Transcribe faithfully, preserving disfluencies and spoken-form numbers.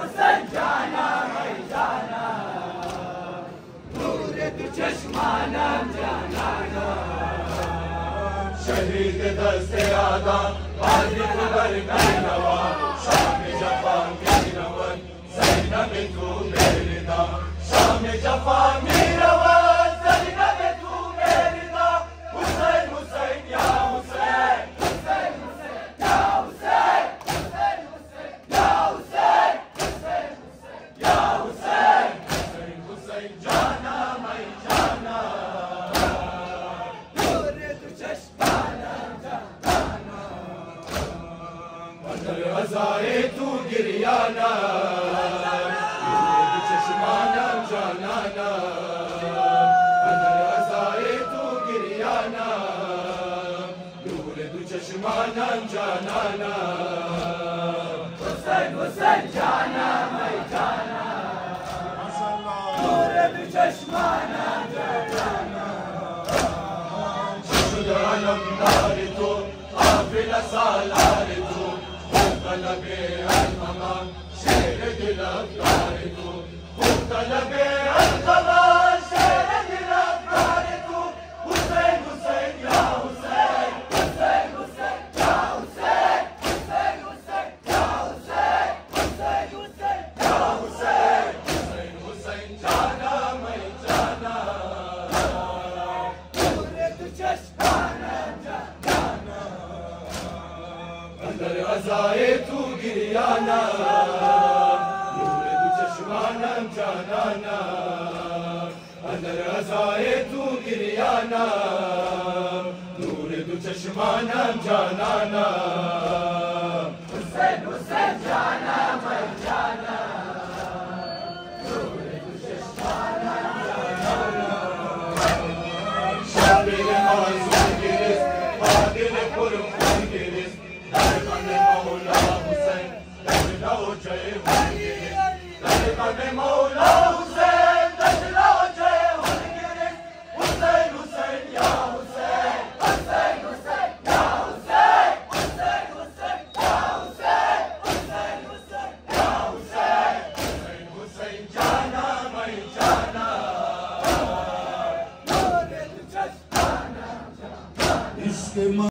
حسین جانم ای جانم نور دو چشمانم جانانم شهید دست آدم غازی تو بر مینوان شام جفا میروان زینب تو میردا شام جفا میروان زینب تو میردا حسین حسین یا حسین حسین حسین یا حسین حسین حسین یا حسین حسین حسین یا حسین حسین حسین جانم ای جانم نور دو چشمانم جانانم اندر عزای تو گریانم چشمانم جانانم اندر عزای تو گریانم نور دو چشمانم جانانم حسین حسین جانم ای جانم نور دو چشمانم جانانم شد علمدار تو قافل سالار تو طلب الغمان شیر دل افکار تو طلب الغمان شیر دل افکار تو حسین حسین یا حسین حسین حسین یا حسین حسین حسین یا حسین حسین حسین یا حسین حسین حسین جانم ای جانم نور دو چشمانم جانانم اندر عزای تو گریانم نور دو چشمانم جانانم اندر عزای تو گریانم نور دو چشمانم جانانم حسین حسین جانم ای جانم نور دو چشمانم جانانم شبیل آزون گریست با دل پرخون گریست در من مولا حسین در نوجه